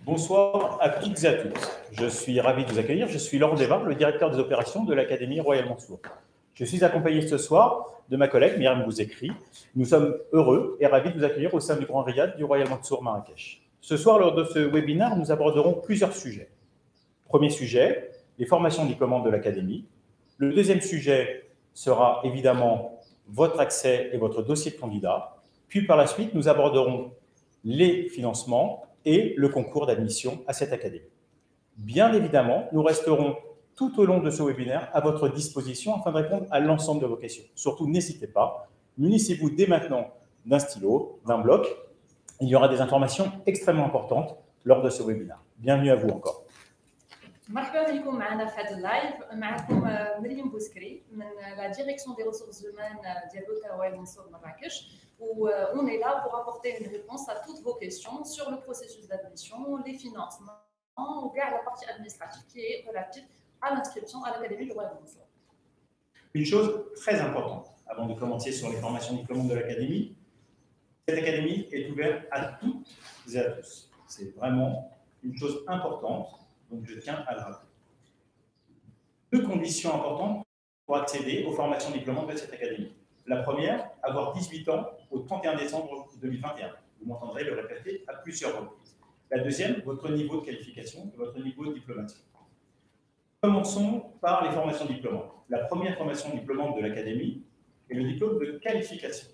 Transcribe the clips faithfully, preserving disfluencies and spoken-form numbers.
Bonsoir à toutes et à tous. Je suis ravi de vous accueillir. Je suis Laurent Desvard, le directeur des opérations de l'Académie Royal Mansour. Je suis accompagné ce soir de ma collègue Myriam Bouzekri. Nous sommes heureux et ravis de vous accueillir au sein du Grand Riad du Royal Mansour Marrakech. Ce soir, lors de ce webinaire, nous aborderons plusieurs sujets. Premier sujet, les formations diplômantes de l'Académie. Le deuxième sujet sera évidemment votre accès et votre dossier de candidat. Puis par la suite, nous aborderons les financements et le concours d'admission à cette académie. Bien évidemment, nous resterons tout au long de ce webinaire à votre disposition afin de répondre à l'ensemble de vos questions. Surtout, n'hésitez pas, munissez-vous dès maintenant d'un stylo, d'un bloc. Il y aura des informations extrêmement importantes lors de ce webinaire. Bienvenue à vous encore. مرحبا بكم معنا في هذا اللايف. معكم مريم بوزكري من la direction des ressources humaines ديال l'hôtel Royal Mansour Marrakech, où on est là pour apporter une réponse à toutes vos questions sur le processus d'admission, les financements ou bien la partie administrative qui est relative à l'inscription à l'Académie du Royal Mansour. Une chose très importante avant de commencer sur les formations diplômantes de l'Académie, cette Académie est ouverte à toutes et à tous. C'est vraiment une chose importante. Donc, je tiens à le rappeler. Deux conditions importantes pour accéder aux formations diplômantes de cette académie. La première, avoir dix-huit ans au trente et un décembre deux mille vingt et un. Vous m'entendrez le répéter à plusieurs reprises. La deuxième, votre niveau de qualification et votre niveau de diplomatie. Commençons par les formations diplômantes. La première formation diplômante de l'académie est le diplôme de qualification.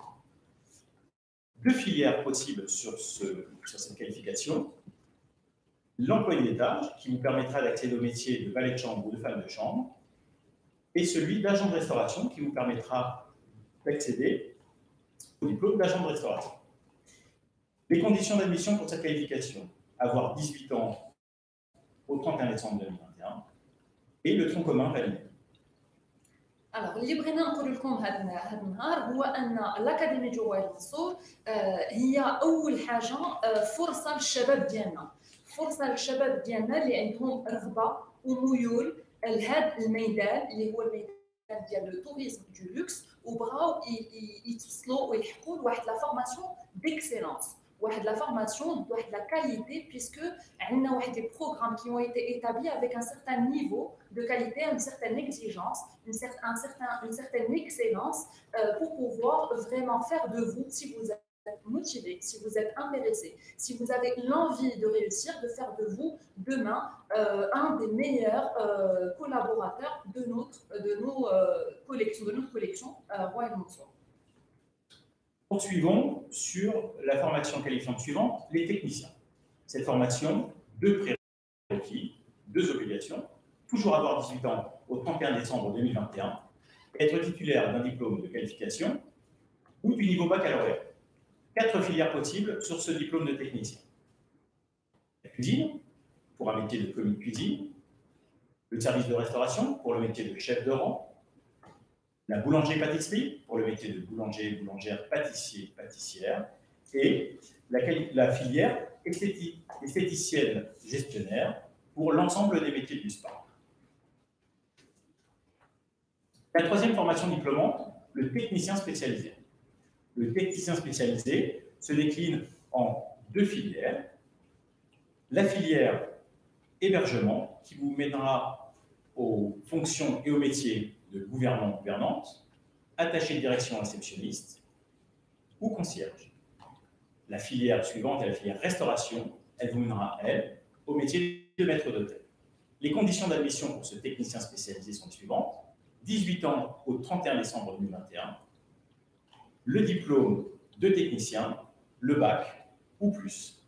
Deux filières possibles sur, ce, sur cette qualification. L'employé d'étage, qui vous permettra d'accéder au métier de valet de chambre ou de femme de chambre, et celui d'agent de restauration, qui vous permettra d'accéder au diplôme d'agent de restauration. Les conditions d'admission pour cette qualification, avoir dix-huit ans au trente et un décembre deux mille vingt et un, et le tronc commun validé. Alors, اللي بغينا نقول لكم هذا هذا النهار هو ان الأكاديمية ديال رويال منصور هي أول حاجة فرصة للشباب ديالنا. فرصه للشباب ديالنا اللي عندهم رغبه وميول لهذا الميدان اللي هو الميدان ديال التوريزم دو لوكس وبغاو يتوصلوا ويلحقوا لواحد لا فورماسيون ديكسيلونس واحد لا فورماسيون بواحد لا كاليتي بيسكو عندنا واحد دي بروغرام qui ont été établis avec un certain niveau de qualité, une certaine exigence, une certaine, un certain, une certaine excellence euh, pour pouvoir vraiment faire de vous, si vous êtes motivé, si vous êtes intéressé, si vous avez l'envie de réussir, de faire de vous demain euh, un des meilleurs euh, collaborateurs de notre de nos euh, collections, de notre collection euh, Royal Mansour. Poursuivons sur la formation qualifiante suivante, les techniciens. Cette formation, deux prérequis, deux obligations, toujours avoir dix-huit ans au trente et un décembre deux mille vingt et un, être titulaire d'un diplôme de qualification ou du niveau baccalauréat. Quatre filières possibles sur ce diplôme de technicien. La cuisine, pour un métier de commis de cuisine, le service de restauration, pour le métier de chef de rang, la boulangerie-pâtisserie, pour le métier de boulanger, boulangère, pâtissier, pâtissière, et la, la filière esthétique, esthéticienne gestionnaire, pour l'ensemble des métiers du spa. La troisième formation diplômante, le technicien spécialisé. Le technicien spécialisé se décline en deux filières. La filière hébergement, qui vous mènera aux fonctions et aux métiers de gouvernant-gouvernante, attaché de direction réceptionniste ou concierge. La filière suivante est la filière restauration. Elle vous mènera, elle, au métier de maître d'hôtel. Les conditions d'admission pour ce technicien spécialisé sont les suivantes. dix-huit ans au trente et un décembre deux mille vingt et un, le diplôme de technicien, le bac ou plus.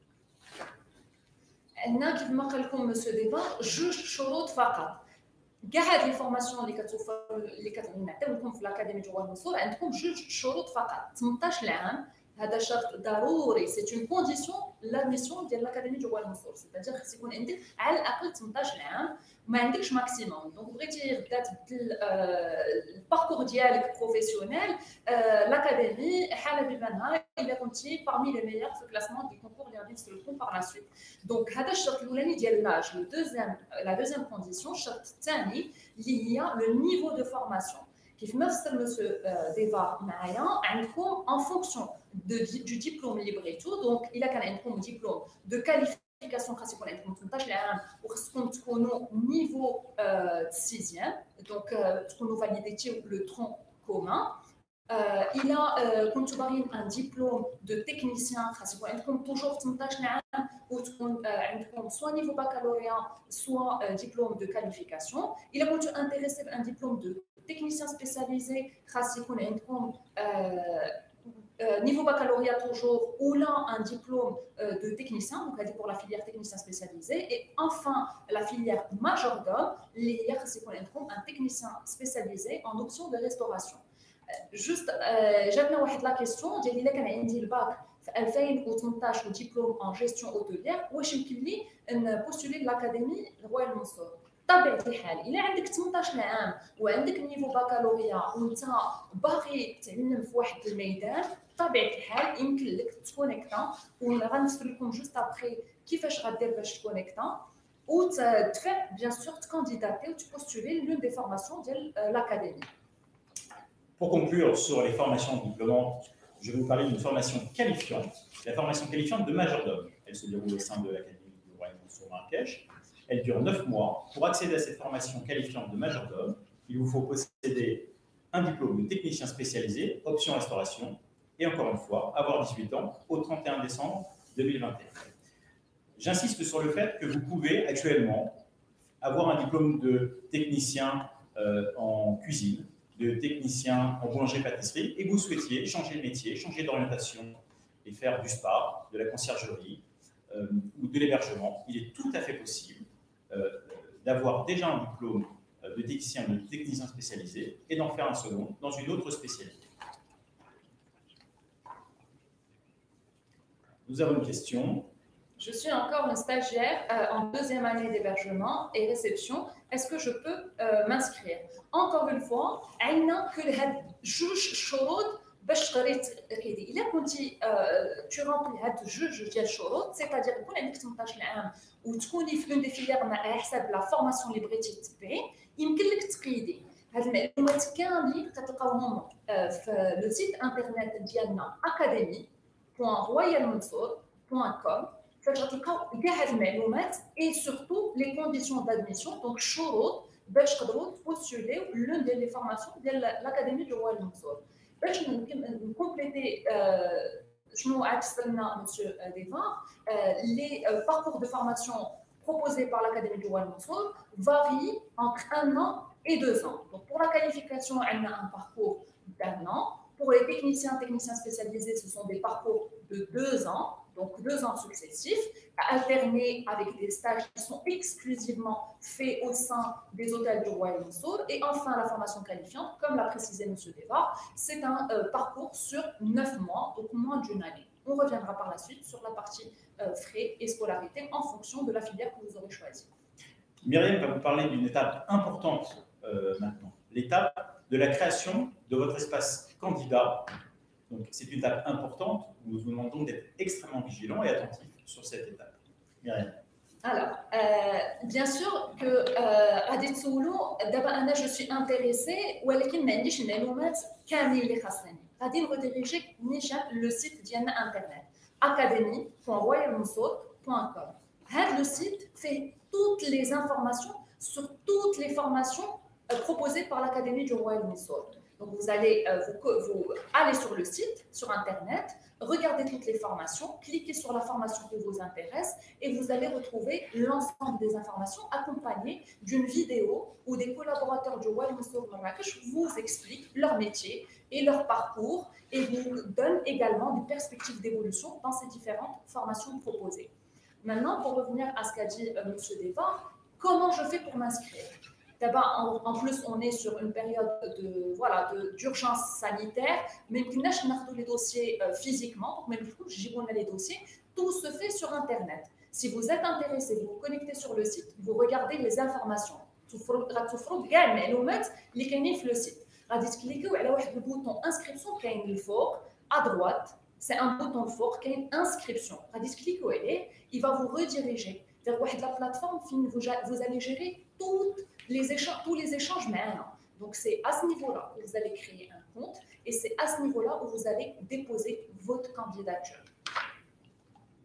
عندنا كيف ما قال لكم مسيو ديفا جوج شروط فقط. كاع هاد لي فورماسيون اللي كتوفر اللي كنعطيو لكم في الاكاديميه ديال منصور عندكم جوج شروط فقط. ثمنطاش عام هذا شرط ضروري، سي اون كونديسيون لادميسيون ديال الاكاديميه ديال منصور، سيتادير خص يكون عندك على الاقل ثمنطاش عام وما عندكش ماكسيموم. دونك بغيتي غدا تبدل الباركور ديالك بروفيسيونيل، الاكاديمي حاله بمنها الا كنتي parmi les meilleurs في الكلاسمون دي كونكور اللي غادي نسلكم باغ لا سويت. دونك هذا الشرط الاولاني ديال لاج. لو دوزيام لا دوزيام كونديسيون الشرط الثاني اللي هي لو نيفو دو فورماسيون. كيف ما فسر مسيو ديفا معايا عندكم en fonction de, du diplôme اللي بغيتو. دونك الا كان عندكم دبلوم دو qualification خاص يكون عندكم ثمنطاش عام وخصكم تكونوا نيفو sixième donc تكونوا فاليديتي لو ترون كومان. Euh, il a euh, كنتو باغيين ان ديبلوم دو تكنيسيان خاص يكون عندكم توجور ثمنطاش عام وتكون عندكم سوا نيفو بكالوريا سوا ديبلوم دو كاليفيكاسيون. الا كنتو انتريسي بان ديبلوم دو تكنيسيان سبيسياليزي خاص يكون عندكم niveau baccalauréat toujours ou là un diplôme euh, de technicien, donc pour la filière technicien spécialisé, et enfin la filière majordome, c'est un technicien spécialisé en option de restauration. Juste, j'avais la question, j'ai dit que j'ai le bac en deux mille huit le diplôme en gestion hôtelière, où je suis postulé de l'académie Royal Mansour. طبيعة الحال إلا عندك ثمنطاش عام وعندك نيفو بكالوريا وانت باغي تعلم في واحد الميدان طبيعة الحال يمكن لك تكونيكتا وغنصفر لكم جوست ابخي كيفاش غدير باش تكونيكتا وتدفع بيان سور تكانديداتي وتبوستولي لون دي فورماسيون ديال لاكاديمي. Pour conclure sur les formations diplômantes, je vais vous parler d'une formation qualifiante, la formation qualifiante de majordome. Elle se déroule au sein de l'académie du Royal Mansour Marrakech. Elle dure neuf mois. Pour accéder à cette formation qualifiante de majordome, il vous faut posséder un diplôme de technicien spécialisé, option restauration, et encore une fois, avoir dix-huit ans au trente et un décembre deux mille vingt et un. J'insiste sur le fait que vous pouvez actuellement avoir un diplôme de technicien euh, en cuisine, de technicien en boulangerie-pâtisserie, et vous souhaitiez changer de métier, changer d'orientation et faire du spa, de la conciergerie euh, ou de l'hébergement. Il est tout à fait possible Euh, d'avoir déjà un diplôme euh, de technicien, de technicien spécialisé et d'en faire un second dans une autre spécialité. Nous avons une question. Je suis encore une stagiaire euh, en deuxième année d'hébergement et réception. Est-ce que je peux euh, m'inscrire? Encore une fois, عندنا كل هاد جوج شروط باش تقري تقيدي. الا كنتي tu remplis هاد جوج ديال الشروط c'est-à-dire يكون عندك ثمنطاش عام وتكوني في اون دي فيليير على حساب لا فورماسيون اللي بغيتي تتبعي يمكن لك تقيدي. هاد المعلومات كاملين كتلقاوهم في لو سيت انترنت ديالنا academy point royal mansour point com فاش غتلقاو كاع هاد المعلومات اي سورتو لي كونديسيون دادميسيون دونك الشروط باش تقدروا تبوستوليو لون ديال لي فورماسيون ديال لاكاديمي دو رويال منصور. باش نكومبليتي شنو عكس لنا مسيو ديفار لي parcours de formation proposés par l'académie du Royal Mansour varient entre un an et deux ans. Donc pour la qualification, on a un parcours d'un an. Pour les techniciens, techniciens spécialisés, ce sont des parcours de deux ans, donc deux ans successifs, alternés avec des stages qui sont exclusivement faits au sein des hôtels du Royal Mansour. Et enfin, la formation qualifiante, comme l'a précisé M. Deva, c'est un euh, parcours sur neuf mois, donc moins d'une année. On reviendra par la suite sur la partie euh, frais et scolarité en fonction de la filière que vous aurez choisie. Myriam va vous parler d'une étape importante euh, maintenant, l'étape de la création de votre espace candidat. Donc, c'est une étape importante. Nous vous demandons d'être extrêmement vigilants et attentifs sur cette étape. Myriam. Alors, euh, bien sûr que غادي تسولوا دابا انا جو سوي انتريسي ولكن ما عنديش المعلومات كاملين اللي خاصني. غادي نريديريجيك نيشان لو سيت ديالنا انترنت academy point royal mansour point com. هذا لو سيت fait toutes les informations sur toutes les formations proposées par l'académie du Royal Mansour. Donc vous allez euh, vous, vous allez sur le site, sur internet, regardez toutes les formations, cliquez sur la formation qui vous intéresse et vous allez retrouver l'ensemble des informations accompagnées d'une vidéo où des collaborateurs du Royal Mansour Marrakech vous expliquent leur métier et leur parcours et vous donnent également des perspectives d'évolution dans ces différentes formations proposées. Maintenant, pour revenir à ce qu'a dit euh, M. Deva, comment je fais pour m'inscrire? D'abord, en, en plus, on est sur une période de, voilà, de, d'urgence sanitaire, mais nous avons les dossiers euh, physiquement, donc même nous les dossiers, tout se fait sur Internet. Si vous êtes intéressé, vous vous connectez sur le site, vous regardez les informations. Vous cliquez sur le site. Vous cliquez sur le bouton inscription qui est à droite. C'est un bouton fort qui est inscription. Vous cliquez sur il va vous rediriger vers la plateforme où vous allez gérer toutes les échanges, tous les échanges maintenant. Donc c'est à ce niveau-là que vous allez créer un compte et c'est à ce niveau-là où vous allez déposer votre candidature.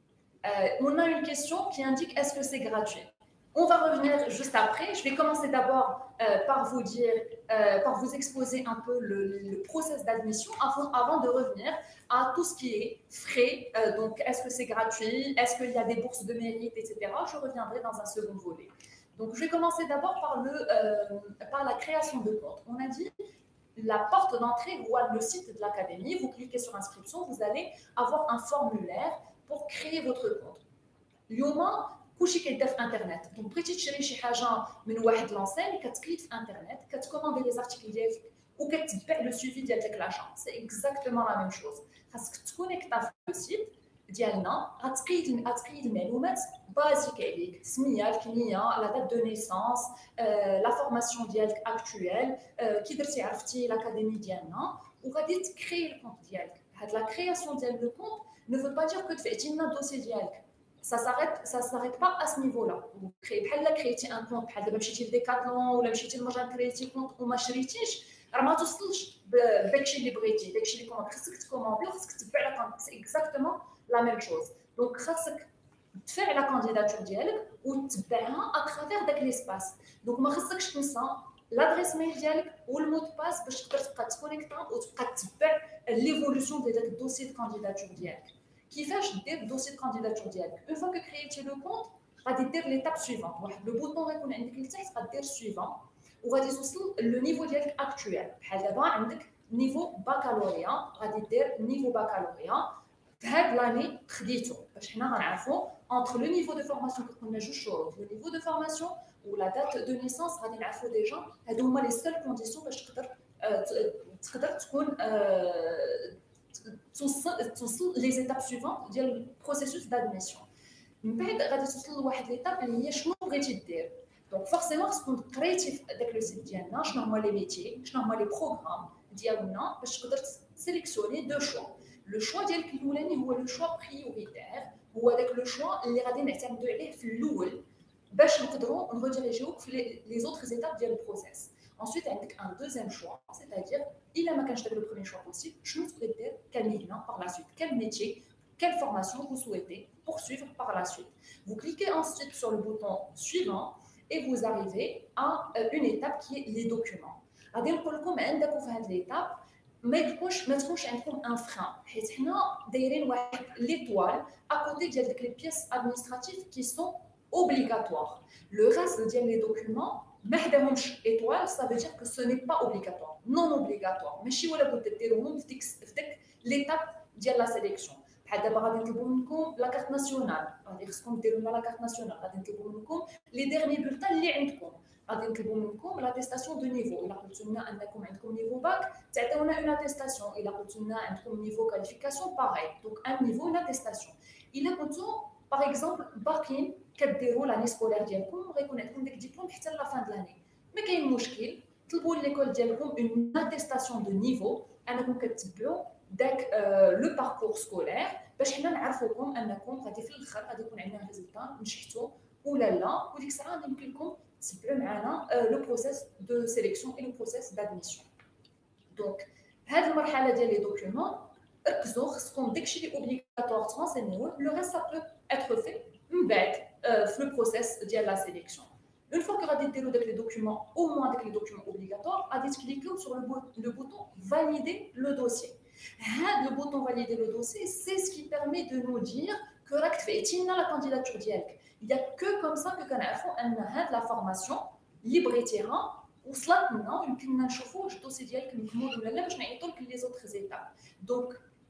Euh, on a une question qui indique est-ce que c'est gratuit. On va revenir juste après. Je vais commencer d'abord euh, par vous dire, euh, par vous exposer un peu le, le process d'admission avant, avant de revenir à tout ce qui est frais. Euh, donc, est-ce que c'est gratuit? Est-ce qu'il y a des bourses de mérite, et cetera. Je reviendrai dans un second volet. Donc, je vais commencer d'abord par, le, euh, par la création de compte. On a dit la porte d'entrée ou le site de l'académie. Vous cliquez sur inscription, vous allez avoir un formulaire pour créer votre compte. اليوم كلشي كيدار في انترنت دونك بغيتي تشري شي حاجه من واحد لونسين كتكليك في انترنت كتكوموندي لي زارتيكل ديالك وكتبع لو سويفي ديال داك لاشا سي اكزاكتومون لا ميم شوز خاصك تكونيكتا في لو سيت ديالنا غتقيد غتقيد المعلومات بازيك عليك سميه الكنيه لا دات دو نيسانس لا فورماسيون ديالك اكطويل كي درتي عرفتي لاكاديمي ديالنا وغادي تكري الكونت ديالك هاد لا كرياسيون ديال لو كونت ne veut pas dire que تفعتي لنا الدوسي ديالك ça s'arrête ça s'arrête pas à ce niveau-là. Vous créez بحال كريتي ان كونت بحال دابا مشيتي لديكاتلون ولا مشيتي لمجال كريتي كونت وما شريتيش راه ما توصلش بداكشي اللي بغيتي داكشي اللي كوموند خاصك تكوموندي وخاصك تتبع لا كونت سي اكزاكتومون لا ميم شوز دونك خاصك تدفع لا كانديداتور ديالك وتتبعها اترافير داك ليسباس دونك ما خاصكش تنسى لادريس ميل ديالك والمود باس باش تقدر تبقى تكونيكتا وتبقى تتبع ليفولوسيون ديال داك الدوسي دو كانديداتور ديالك كيفاش دير الدوسي دو كانديداتور ديالك اون فوا كو كرييتي لو كونت غادي دير ليتاب سويفون واحد لو بوطون غيكون عندك لتحت غادير سويفون وغادي توصل لو نيفو ديالك اكطويل بحال دابا عندك نيفو باكالوريا غادي دير نيفو باكالوريا في هاد لاني خديتو باش حنا غنعرفوا انتر لو نيفو دو فورماسيون كنا جوج شروط لو نيفو دو فورماسيون ولا دات دو نيسانس غادي نعرفوا ديجا هادو هما لي سول كونديسيون باش تقدر تقدر تكون توصل توصل لي زيتاب سويفون ديال البروسيسوس دادميسيون من بعد غادي توصل لواحد ليتاب اللي هي شنو بغيتي دير دونك فورسيمون خصك تكون قريتي في داك لو سيت ديالنا شنو هما لي ميتي شنو هما لي بروغرام ديالنا باش تقدر تسيليكسيوني دو شوا لو شوا ديالك الاولاني هو لو شوا بريوريتير هو داك لو شوا اللي غادي نعتمدوا عليه في الاول باش نقدروا نريديريجيوك في لي زوطخ زيتاب ديال البروسيس. Ensuite, avec un deuxième choix, c'est-à-dire, il a marqué le premier choix possible, je vous souhaite dire quel milieu par la suite, quel métier, quelle formation vous souhaitez poursuivre par la suite. Vous cliquez ensuite sur le bouton suivant et vous arrivez à une étape qui est les documents. C'est-à-dire que vous avez l'étape, mais vous avez un frein. Nous avons l'étoile à côté des pièces administratives qui sont obligatoires. Le reste des documents, ماحداهمش étoile, ça veut dire que ce n'est pas obligatoire, non obligatoire. ماشي ولا بد ديروهم في ديك في ديك ليتاب ديال لا سيليكسيون. بحال دابا غادي نطلبوا منكم لا كارت ناسيونال، غادي خصكم ديروا لنا لا كارت ناسيونال، غادي نطلبوا منكم لي ديرني بولتان اللي عندكم، غادي نطلبوا منكم لاتيستاسيون دو نيفو. الا قلتوا لنا انكم عندكم نيفو باك تعطيونا اون اتيستاسيون، الا قلتوا لنا عندكم نيفو كاليفيكاسيون باغي دونك ان نيفو اون اتيستاسيون. الا كنتو باغ اكزومبل باقيين كديروا لاني سكولير ديالكم غيكون عندكم داك الدبلوم حتى لا فان د لاني ما كاين مشكل طلبوا ليكول ديالكم اون اتيستاسيون دو نيفو انكم كتبعوا داك لو باركور سكولير باش حنا نعرفوكم انكم غادي في الاخر غادي يكون عندنا ريزلطا نجحتوا ولا لا وديك الساعه غادي يمكن لكم تتبعوا معنا لو بروسيس دو سيليكسيون اي لو بروسيس دادميسيون. دونك هذه المرحله ديال لي دوكيومون ركزوا خصكم داكشي اللي اوبليغاتوار ترانسينيوه لو ريست سا بو être fait من بعد في لو بروسيس ديال لا سيليكسيون. Une fois que vous avez déroulé les documents, au moins avec les documents obligatoires, vous allez cliquer sur le, le bouton valider le dossier. Le bouton valider le dossier, c'est ce qui permet de nous dire que vous avez la candidature d'I A L C. Il n'y a que comme ça que nous avons la formation libre et terrain. Ou cela, maintenant, une fois que le dossier d'I A L C est les autres étapes. Donc,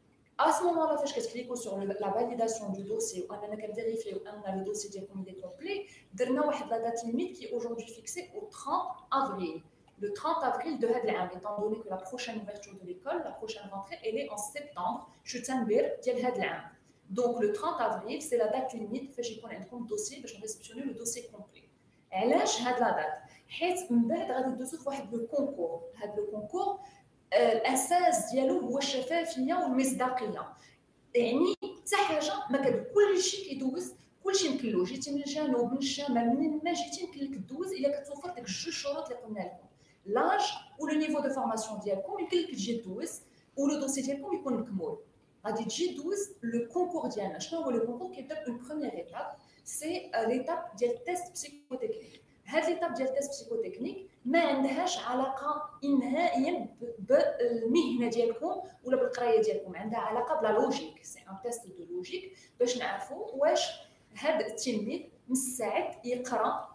à ce moment-là, quand je clique sur la validation du dossier, on a vérifié que le dossier est complet, on a la date limite qui est aujourd'hui fixée au trente avril. Le trente avril de cette année, étant donné que la prochaine ouverture de l'école, la prochaine rentrée, elle est en septembre, je tiens à dire de cette année. Donc le trente avril, c'est la date limite que j'ai pris un dossier, je vais réceptionner le dossier complet. Et là, j'ai la date. حيت من بعد غادي ندوزو فواحد لو كونكور. هذا لو كونكور الاساس ديالو هو الشفافيه والمصداقيه. يعني حتى حاجه ما كد كلشي كيدوز كلشي يمكن له جيتي من الجنوب من الشمال منين ما جيتي يمكن لك دوز الا كتوفر داك الجوج شروط اللي قلنا لكم لاج ولو نيفو دو فورماسيون ديالكم يمكن لك تجي دوز ولو دوسي ديالكم يكون مكمول. غادي تجي دوز لو كونكور ديالنا. شنو هو لو كونكور؟ كيبدا اون بروميير ايتاب سي ليتاب ديال التيست بسيكوتكنيك. هاد ليتاب ديال التيست بسيكوتكنيك ما عندهاش علاقه نهائيا بالمهنه ديالكم ولا بالقرايه ديالكم، عندها علاقه بلا لوجيك. سي ان تيست دو لوجيك باش نعرفوا واش هاد التلميذ مستعد يقرا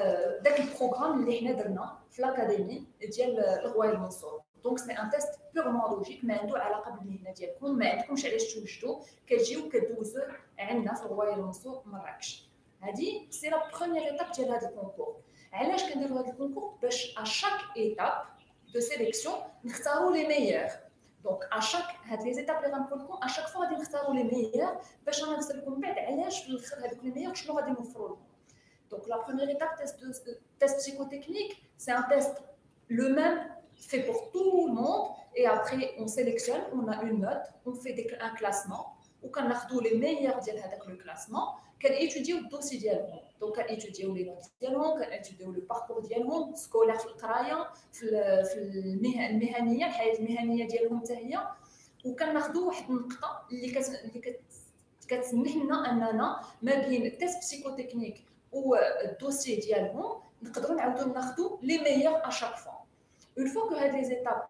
داك البروغرام اللي حنا درنا في لاكاديمي ديال الغوايه المنصور. دونك سي ان تيست بيغمون لوجيك ما عنده علاقه بالمهنه ديالكم، ما عندكمش علاش توجدوا، كتجيو كدوزو عندنا في الغوايه المنصور مراكش. هادي سي لا بروميير ايتاب ديال هاد الكونكور. علاش كنديروا هاد الكونكور؟ باش ا شاك ايتاب دو سيليكسيون نختاروا لي ميور. دونك ا شاك هاد لي زيتاب اللي غنقول لكم ا شاك فوا غادي نختاروا لي ميور باش غنفسر لكم بعد علاش في الاخر هادوك لي ميور شنو غادي نوفروا لهم. Donc la première étape, test, de, test psychotechnique, c'est un test le même fait pour tout le monde et après on sélectionne, on a une note, on fait des, un classement ou quand on a les meilleurs dans le classement, qu'on étudie le dossier dialogue. Donc on étudie les notes dialogue, on étudie le parcours dialogue, scolaire في القرايه في في المهنيه الحياه المهنيه ديالهم حتى هي، وكناخذوا واحد النقطه اللي كت اللي كتسمح لنا اننا ما بين التيست بسيكوتكنيك و الدوسي ديالهم نقدروا نعاودوا ناخذوا لي ميور ا شاك فوا. اون فوا كو هاد لي زيتاب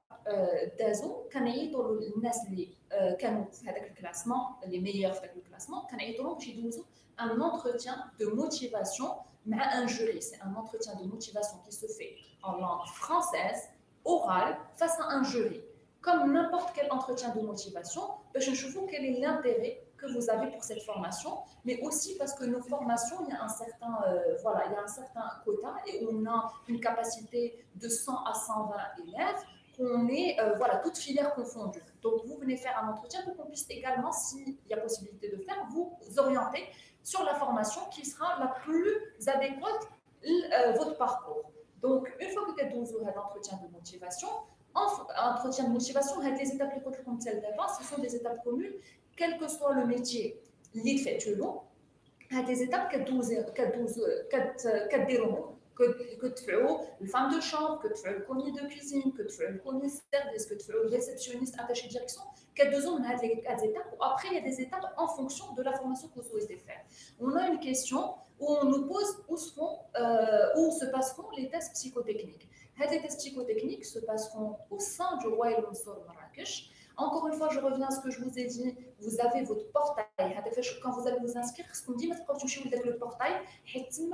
دازو كنعيطوا للناس اللي كانوا في هذاك الكلاسمون لي ميور في هذاك الكلاسمون، كنعيطوا لهم باش يدوزوا ان انتروتيان دو موتيفاسيون مع ان جوري. سي ان انتروتيان دو موتيفاسيون qui se fait en langue française orale face à un jury comme n'importe quel entretien de motivation باش نشوفوا quel est l'intérêt que vous avez pour cette formation, mais aussi parce que nos formations, il y a un certain, euh, voilà, il y a un certain quota et on a une capacité de cent à cent vingt élèves, qu'on est, euh, voilà, toutes filières confondues. Donc vous venez faire un entretien pour qu'on puisse également, s'il y a possibilité de faire, vous orienter sur la formation qui sera la plus adéquate euh, votre parcours. Donc une fois que vous avez fait l'entretien de motivation, entretien de motivation, les étapes les ce sont des étapes communes. Quel que soit le métier اللي تفعلوا، هاد لي زيتاب كدوزو كدوزو كديروهم كتدفعوا الفام دو شامبر، كتدفعوا الكومي دو كوزين، كتدفعوا الكومي سيرفيس، كتدفعوا الريسبسيونيست اتاشي ديريكسيون، كدوزو من هاد لي زيتاب. وابخي il y a des étapes en fonction de la formation que vous souhaitez faire. On a une question où on nous pose où seront euh, où se passeront les tests psychotechniques. هاد les tests psychotechniques se passeront au sein du Royal Mansour Marrakech. Encore une fois, je reviens à ce que je vous ai dit, vous avez votre portail. Quand vous allez vous inscrire, ce qu'on dit, quand vous avez le portail, vous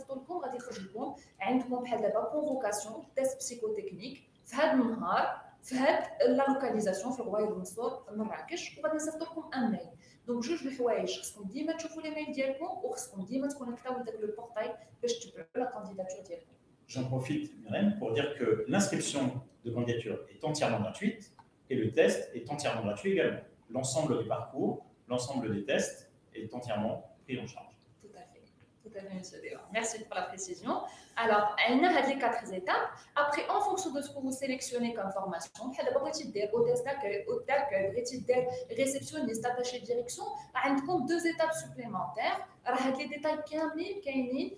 avez une convocation, test psychotechnique, la localisation, في الغواية المنصور مراكش، وغادي نصيفط لكم un mail. Donc جوج الحوايج خصكم ديما تشوفوا لي ميل ديالكم وخصكم ديما تكونيكتاو لذاك لو بورتاي باش تتبعوا لا كانديداتور ديالكم. J'en profite, Myrène, pour dire que l'inscription de candidature est entièrement gratuite. Et le test est entièrement gratuit également. L'ensemble du parcours, l'ensemble des tests est entièrement pris en charge. Tout à fait, tout à fait, monsieur Déva. Merci pour la précision. Alors, on a les quatre étapes. Après, en fonction de ce que vous sélectionnez comme formation, vous avez hôtesse d'accueil, hôte d'accueil, réceptionniste, attaché de direction, vous avez deux étapes supplémentaires. Les détails كاينين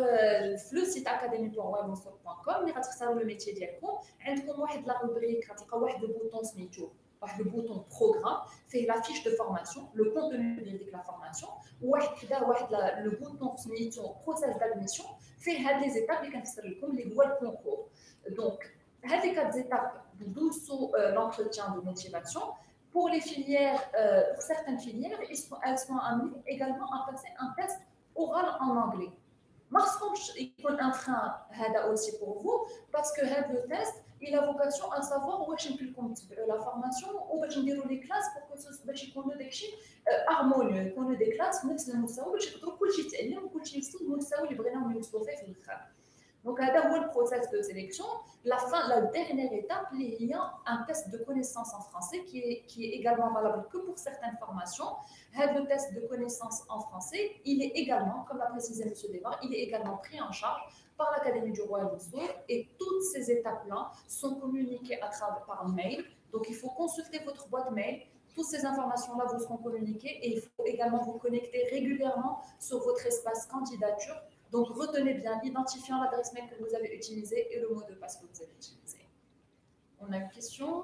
في le site académie point royal mansour point com اللي غتختاروا le métier ديالكم. عندكم واحد لا روبريك غتلقاو واحد البوطون سميتو واحد البوطون بروغرام فيه لا فيش دو فورماسيون لو كونتوني ديال ديك لا فورماسيون، وواحد حدا واحد لو بوطون سميتو بروسيس دادميسيون فيه هاد لي زيتاب اللي كنفسر لكم اللي هو الكونكور. دونك هاد لي كات زيتاب ندوزو l'entretien de motivation. Pour les filières, euh, pour certaines filières, ils sont, elles sont amenées également à passer un test oral en anglais. Il y a un frein aussi pour vous, parce que le test, il a vocation à savoir où est-ce que la formation, où est-ce que les classes pour que ce soit des choses harmonieux, qu'on ait des classes, mais c'est nous ça, où est-ce que tout le monde est là, où est-ce que tout le monde est là, où est-ce que tout le monde est là. Donc, c'est le process de sélection. La, fin, la dernière étape, il y a un test de connaissance en français qui est, qui est également valable que pour certaines formations. Le test de connaissance en français, il est également, comme l'a précisé M. Devar, il est également pris en charge par l'Académie du Royal Mansour et toutes ces étapes-là sont communiquées à travers, par mail. Donc, il faut consulter votre boîte mail. Toutes ces informations-là vous seront communiquées et il faut également vous connecter régulièrement sur votre espace candidature. Donc, retenez bien l'identifiant, l'adresse mail que vous avez utilisée et le mot de passe que vous avez utilisé. On a une question.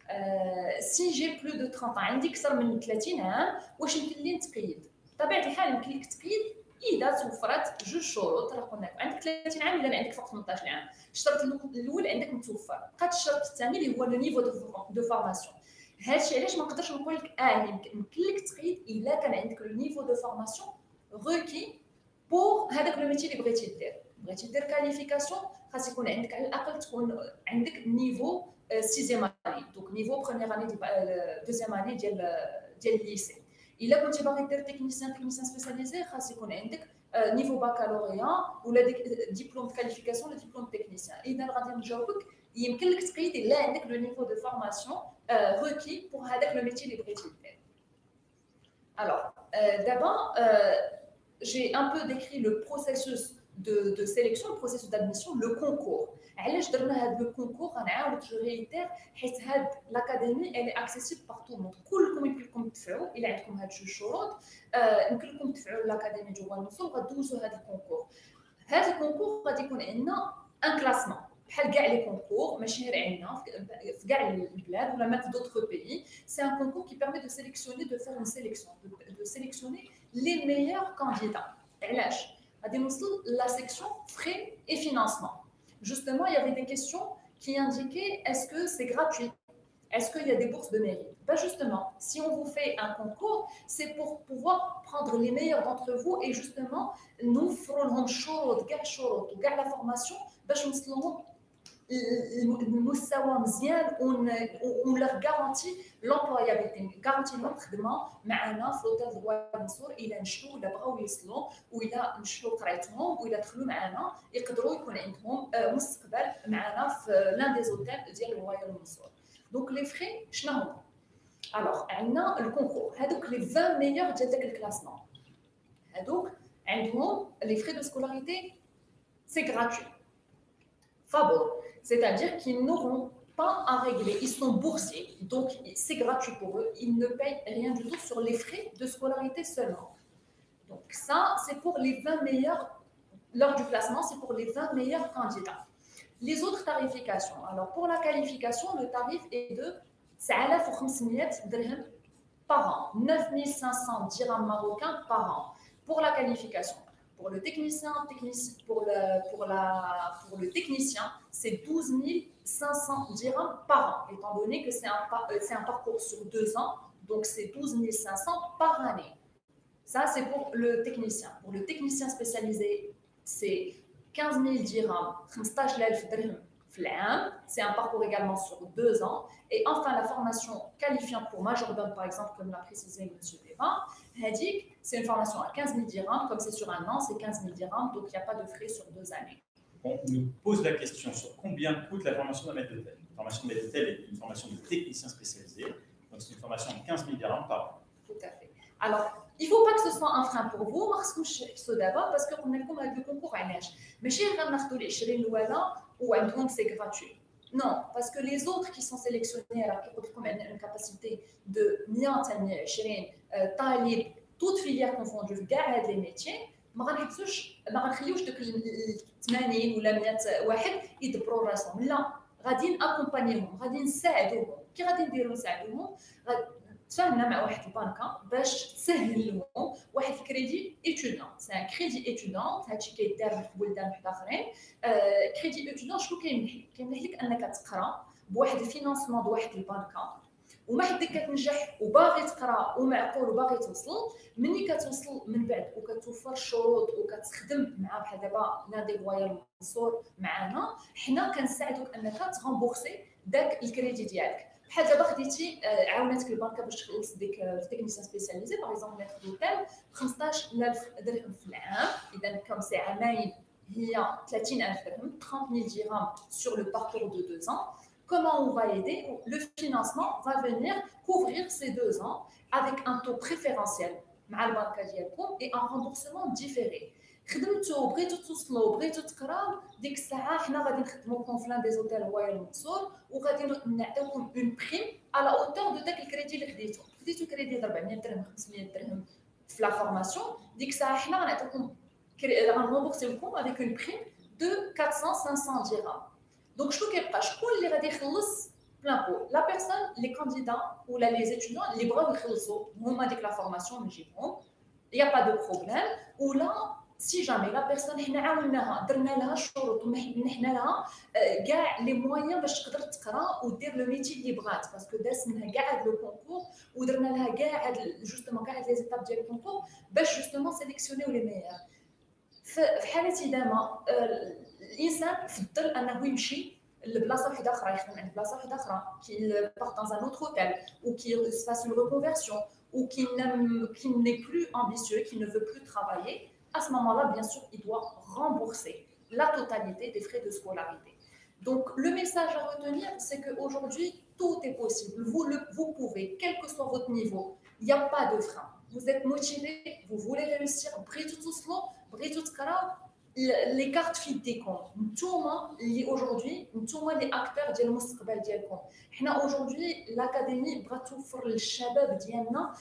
سي جي بلو دو ثلاثين عندي اكثر من ثلاثين عام واش يمكن لي نتقيد بطبيعه الحال يمكن لك تقيد اذا توفرت جوج شروط راه قلنا عندك ثلاثين عام ولا عندك فوق ثمنطاش عام الشرط الاول عندك متوفر بقات الشرط الثاني اللي هو لو نيفو دو فورماسيون هادشي علاش ما نقدرش نقول لك اه يمكن لك تقيد الا كان عندك لو نيفو دو فورماسيون روكي بور هذاك لو ميتي اللي بغيتي دير بغيتي دير كاليفيكاسيون خاص يكون عندك على الاقل تكون عندك نيفو سيزيام اني دونك نيفو بروميير اني دوزيام اني ديال ديال الليسي الا كنتي باغي دير تكنيسيان تكنيسيان سبيسياليزي خاص يكون عندك نيفو باكالوريا ولا ديبلوم دو كاليفيكاسيون ولا ديبلوم تكنيسيان اذا غادي نجاوبك يمكن لك تقيد الا عندك لو نيفو دو فورماسيون requis pour هذاك le métier اللي بغيتي دير. Alors, euh, d'abord, euh, j'ai un peu décrit le processus de, de sélection, le processus d'admission, le concours. علاش درنا هذا le concours غنعاود جو ريتير حيت هاد l'académie elle est accessible par tout le monde. كلكم يمكن لكم تدفعوا الا عندكم هاد جوج شروط يمكن لكم تدفعوا l'académie جوال الوصول وغدوزوا هذا الكونكور. هذا الكونكور غادي يكون عندنا ان كلاسمون بحال كاع لي كونكور ماشي غير عندنا في كاع البلاد ولا même d'autres pays. C'est un concours qui permet de sélectionner, de faire une sélection, de, de sélectionner les meilleurs candidats. علاش غادي نوصل la section frais et financement. Justement, il y avait des questions qui indiquaient est-ce que c'est gratuit? Est-ce qu'il y a des bourses de mérite? Ben justement, si on vous fait un concours, c'est pour pouvoir prendre les meilleurs d'entre vous et justement nous ferons شروط كاع شروط وكاع la formation باش نوصلوهم المستوى مزيان اون لور غارانتي لومبلويابيلتي غارانتي لهم خدمه معنا في لوطيل دواء المنصور الا نشطوا ولا بغاو يوصلوا وإلا مشوا قرايتهم وإلا دخلوا معنا يقدروا يكون عندهم مستقبل معنا في لان دي زوتيل ديال الواير المنصور. دونك لي فري شنو هما؟ الوغ عندنا الكونكور هذوك لي عشرين ميور ديال داك الكلاسمون هذوك عندهم لي فري دو سكولاريتي سي غراتوي فابور. C'est-à-dire qu'ils n'auront pas à régler. Ils sont boursiers, donc c'est gratuit pour eux. Ils ne payent rien du tout sur les frais de scolarité seulement. Donc ça, c'est pour les vingt meilleurs, lors du classement, c'est pour les vingt meilleurs candidats. Les autres tarifications. Alors pour la qualification, le tarif est de sept mille cinq cents dirhams par an, neuf mille cinq cents dirhams marocains par an pour la qualification. Pour le technicien, technicien pour, le, pour, la, pour le technicien, c'est douze mille cinq cents dirhams par an, étant donné que c'est un, c'est un parcours sur deux ans, donc c'est douze mille cinq cents par année. Ça, c'est pour le technicien. Pour le technicien spécialisé, c'est quinze mille dirhams, quinze mille dirhams. C'est un parcours également sur deux ans. Et enfin, la formation qualifiante pour majordome, par exemple, comme l'a précisé M. Bévin, c'est une formation à quinze mille dirhams. Comme c'est sur un an, c'est quinze mille dirhams. Donc, il n'y a pas de frais sur deux années. On nous pose la question sur combien coûte la formation d'un maître d'hôtel. La formation de maître d'hôtel est une formation de technicien spécialisé. Donc, c'est une formation de quinze mille dirhams par an. Tout à fait. Alors, il ne faut pas que ce soit un frein pour vous, parce d'abord, parce qu'on a le concours à l'âge. Mais chez les عشرين الأولى ou عندهم c'est gratuit. Non, parce que les autres qui sont sélectionnés, alors qu'ils ont une capacité de مية وعشرين طالب, toutes filières confondues, كاع les métiers, ما غنحبسوش ما غنخليوش دوك ثمانين ولا مية واحد يدبروا راسهم. لا، غادي ناكومبانيهم، غادي نساعدوهم. كي غادي نديروا نساعدوهم؟ تفاهمنا مع واحد البنكه باش تسهل لهم واحد الكريدي ايتوديون. سي ان كريدي ايتوديون، هادشي كيدار في بلدان واحد اخرين. كريدي ايتوديون شنو كيمنح لك؟ كيمنح لك انك تقرا بواحد الفينانسمون بواحد البنكه وما حد كتنجح وباغي تقرا ومعقول وباغي توصل. مني كتوصل من بعد وكتوفر الشروط وكتخدم مع بحال دابا نادي الواير المنصور معنا، حنا كنساعدوك انك تغامبورسي داك الكريدي ديالك. بحال دابا خديتي عاوناتك البنكه باش تخلص ديك التكنيسيان سبيسياليزي باغ اكزومبل ميتر دوتيل خمسطاش ألف درهم في العام، اذا كم سي عامين هي ثلاثين ألف درهم، trente mille dirhams sur le parcours de deux ans. Comment on va aider? Le financement va venir couvrir ces deux ans avec un taux préférentiel مع البنكه ديالكم et un remboursement différé. خدمتو بغيتو توصلوا بغيتو تقراو ديك الساعه حنا غادي نخدموكم في لان دي زوتيل هواير المنصور وغادي نعطيوكم اون بريم على اوتور دو داك الكريدي اللي خديتو. خديتو كريدي د أربعمية درهم خمسمية درهم في لا فورماسيون، ديك الساعه حنا غنعطيوكم غنرمبورسيوكم افيك اون بريم دو quatre cents cinq cents dirhams. دونك شنو كيبقى؟ شكون اللي غادي يخلص plein pot. La personne, les candidats ou là, les étudiants, les bras de moment de la formation, il n'y a pas de problème. Ou là, si jamais la personne حنا عاوناها درنا لها الشروط ومنحنا لها كاع لي مويان باش تقدر تقرا ودير لو ميتي اللي بغات باسكو داز منها كاع هاد لو كونكور ودرنا لها كاع هاد جوستومون كاع هاد لي زيتاب ديال الكونكور باش جوستومون سيليكسيونيو لي ميور. في حالتي دابا الانسان فضل انه يمشي لبلاصه وحده اخرى يخدم عند بلاصه وحده اخرى كي بارت dans un autre hôtel ou qui fasse une reconversion ou qui n'est plus ambitieux, qui ne veut plus travailler. À ce moment-là, bien sûr, il doit rembourser la totalité des frais de scolarité. Donc, le message à retenir, c'est qu'aujourd'hui, tout est possible. Vous, le, vous pouvez, quel que soit votre niveau, il n'y a pas de frein. Vous êtes motivé, vous voulez réussir, les cartes فيديكم نتوما اللي aujourd'hui نتوما les acteurs ديال المستقبل ديالكم. حنا aujourd'hui l'académie بغات توفر للشباب ديالنا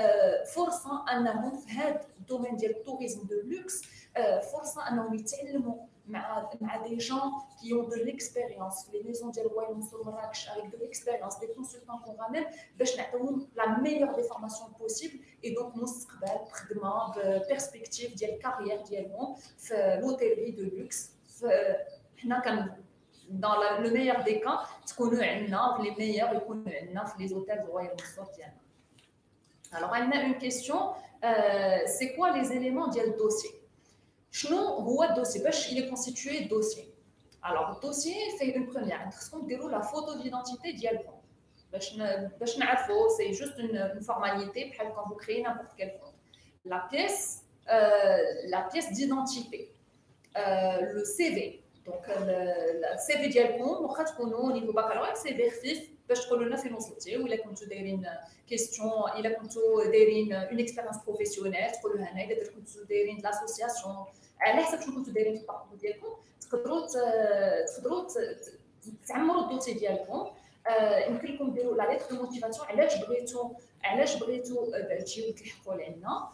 فرصه انهم في هذا الدومين ديال التوريزم دو لوكس فرصه انهم يتعلموا مع مع des gens qui ont de l'expérience les maisons ديال وائل منصور مراكش avec de l'expérience des consultants qu'on ramène باش نعطيوهم la meilleure des formations possibles et donc مستقبل بخدمه بperspective ديال الكارير ديالهم في l'hôtellerie de luxe حنا كان dans la, le meilleur des cas تكونوا عندنا les meilleurs يكونوا عندنا في les hôtels وائل منصور ديالنا. Alors on a une question euh, c'est quoi les éléments ديال الدوسي؟ شنو هو الدوسي باش il est constitué dossier. Alors le dossier fait une première خصكم ديروا la photo d'identité ديالكم باش باش نعرفوا c'est juste une, une formalité بحال quand vous créez n'importe quel compte. La pièce euh, la pièce d'identité euh, le C V donc le C V ديالكم واخا تكونوا نيفو بكالوريا سي في خفيف باش تقولوا لنا فين وصلتي ولا كنتو دايرين كيستيون الا كنتو دايرين اون اكسبيريونس بروفيسيونيل تقولوا هنا الا كنتو دايرين لاسوسياسيون على حسب شنو كنتو دايرين في الباركور ديالكم تقدروا تقدروا تعمروا الدوسي ديالكم. يمكن لكم ديروا لا ليتر دو موتيفاسيون علاش بغيتوا علاش بغيتوا تجيو تلحقوا لعنا.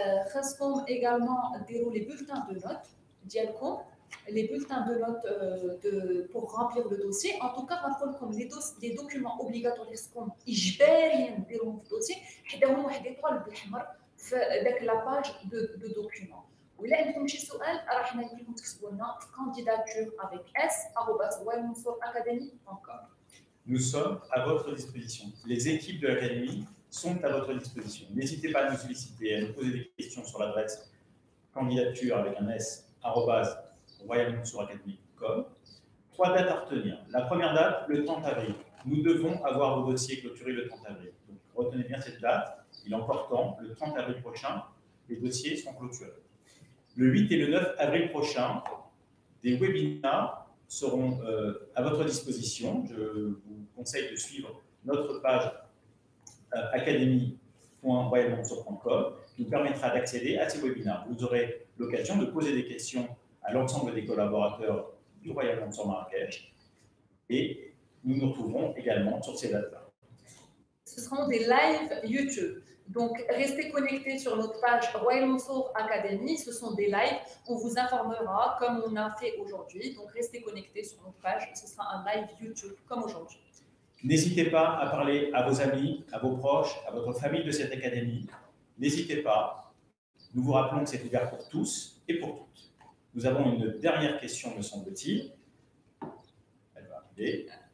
خاصكم ايغالمون ديروا لي بولتان دو نوت ديالكم les bulletins de notes euh, de, pour remplir le dossier. En tout cas, les, dos, les documents obligatoires sont إجبارياً نديروهم في الدوسي حداهم واحد ايطوال بالاحمر في داك لاباج دو, دو دوكيومون. وإلا عندكم شي سؤال راه حنا يمكن لكم تكتبوا لنا في candidature avec s arobase wael mansour academy point com. Nous sommes à votre disposition. Les équipes de l'académie sont à votre disposition. N'hésitez pas à nous solliciter, à nous poser des questions sur l'adresse candidature avec un s arobase wael mansour academy point com. Trois dates à retenir. La première date, le trente avril. Nous devons avoir vos dossiers clôturés le trente avril. Donc, retenez bien cette date. Il est encore temps. Le trente avril prochain, les dossiers seront clôturés. Le huit et le neuf avril prochain, des webinars seront euh, à votre disposition. Je vous conseille de suivre notre page euh, académie point wael mansour point com qui nous permettra d'accéder à ces webinars. Vous aurez l'occasion de poser des questions à l'ensemble des collaborateurs du Royal Mansour Marrakech et nous nous retrouverons également sur ces dates-là. Ce seront des lives YouTube. Donc, restez connectés sur notre page Royal Mansour Academy. Ce sont des lives. On vous informera comme on a fait aujourd'hui. Donc, restez connectés sur notre page. Ce sera un live YouTube comme aujourd'hui. N'hésitez pas à parler à vos amis, à vos proches, à votre famille de cette académie. N'hésitez pas. Nous vous rappelons que c'est ouvert pour tous et pour toutes. Nous avons une dernière question, me semble-t-il. Elle va arriver.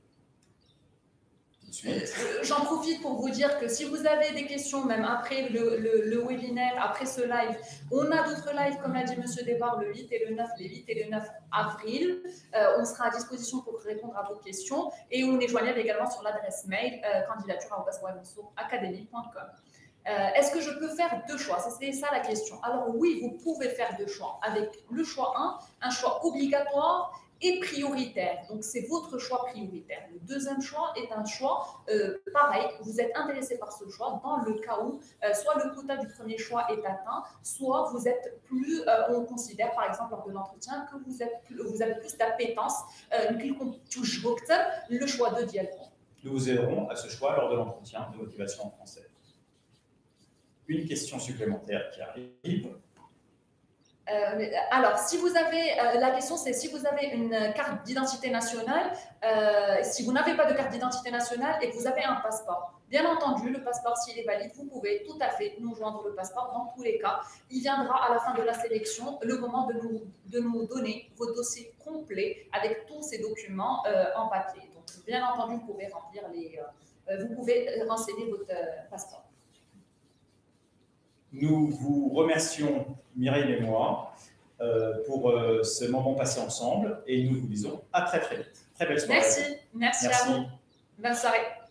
Tout de suite. J'en profite pour vous dire que si vous avez des questions, même après le, le, le webinaire, après ce live, on a d'autres lives, comme l'a dit M. Desbar, le huit et le neuf, les huit et le neuf avril. Euh, on sera à disposition pour répondre à vos questions et on est joignable également sur l'adresse mail euh, candidature arobase wael mansour academy point com. Euh, Est-ce que je peux faire deux choix? C'est ça la question. Alors oui, vous pouvez faire deux choix. Avec le choix un, un choix obligatoire et prioritaire. Donc c'est votre choix prioritaire. Le deuxième choix est un choix euh, pareil. Vous êtes intéressé par ce choix dans le cas où euh, soit le quota du premier choix est atteint, soit vous êtes plus, euh, on considère par exemple lors de l'entretien que vous, êtes plus, vous avez plus d'appétence, euh, le choix de dialogue. Nous vous aiderons à ce choix lors de l'entretien de motivation en français. Une question supplémentaire qui arrive. Euh, alors, si vous avez, euh, la question c'est si vous avez une carte d'identité nationale, euh, si vous n'avez pas de carte d'identité nationale et que vous avez un passeport, bien entendu, le passeport, s'il est valide, vous pouvez tout à fait nous joindre le passeport. Dans tous les cas, il viendra à la fin de la sélection le moment de nous, de nous donner vos dossiers complets avec tous ces documents euh, en papier. Donc, bien entendu, vous pouvez remplir les, euh, vous pouvez renseigner votre euh, passeport. Nous vous remercions, Mireille et moi, euh, pour euh, ce moment passé ensemble et nous vous disons à très très vite. Très belle soirée. Merci, merci, merci à vous. Bonne soirée.